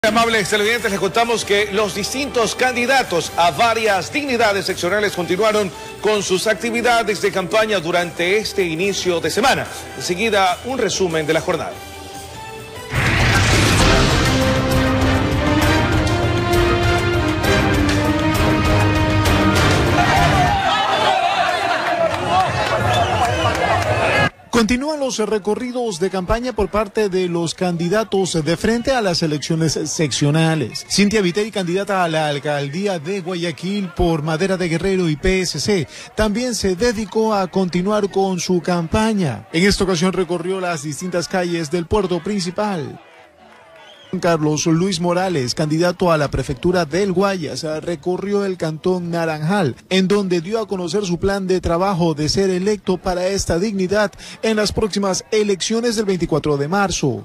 Amables televidentes, les contamos que los distintos candidatos a varias dignidades seccionales continuaron con sus actividades de campaña durante este inicio de semana. Enseguida, un resumen de la jornada. Continúan los recorridos de campaña por parte de los candidatos de frente a las elecciones seccionales. Cintia Viteri, candidata a la alcaldía de Guayaquil por Madera de Guerrero y PSC, también se dedicó a continuar con su campaña. En esta ocasión recorrió las distintas calles del puerto principal. Carlos Luis Morales, candidato a la prefectura del Guayas, recorrió el cantón Naranjal, en donde dio a conocer su plan de trabajo de ser electo para esta dignidad en las próximas elecciones del 24 de marzo.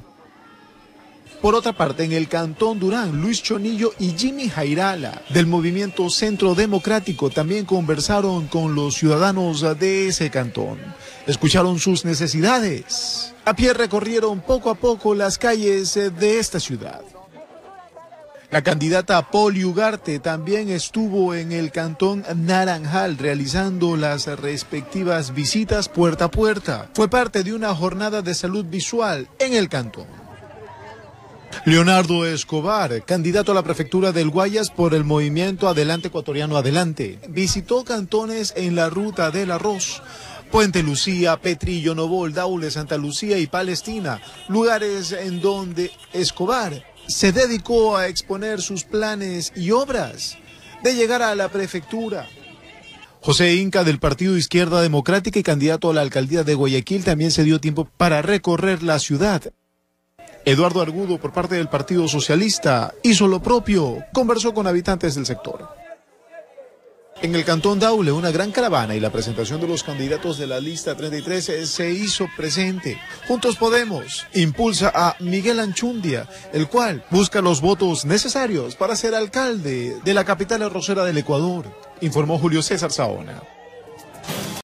Por otra parte, en el cantón Durán, Luis Chonillo y Jimmy Jairala, del movimiento Centro Democrático, también conversaron con los ciudadanos de ese cantón. Escucharon sus necesidades. A pie recorrieron poco a poco las calles de esta ciudad. La candidata Poli Ugarte también estuvo en el cantón Naranjal realizando las respectivas visitas puerta a puerta. Fue parte de una jornada de salud visual en el cantón. Leonardo Escobar, candidato a la prefectura del Guayas por el movimiento Adelante Ecuatoriano Adelante, visitó cantones en la ruta del arroz. Puente Lucía, Petrillo, Novol, Daule, Santa Lucía y Palestina, lugares en donde Escobar se dedicó a exponer sus planes y obras de llegar a la prefectura. José Inca, del Partido Izquierda Democrática y candidato a la alcaldía de Guayaquil, también se dio tiempo para recorrer la ciudad. Eduardo Argudo, por parte del Partido Socialista, hizo lo propio, conversó con habitantes del sector. En el cantón Daule, una gran caravana y la presentación de los candidatos de la lista 33 se hizo presente. Juntos Podemos impulsa a Miguel Anchundia, el cual busca los votos necesarios para ser alcalde de la capital arrocera del Ecuador, informó Julio César Saona.